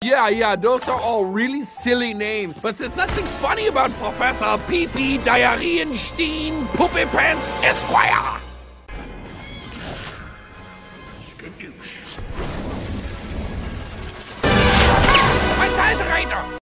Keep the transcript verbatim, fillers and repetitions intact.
Yeah, yeah, those are all really silly names, but there's nothing funny about Professor Pee-Pee Diarrheenstein Puppy Pants Esquire. Skadoosh. My size right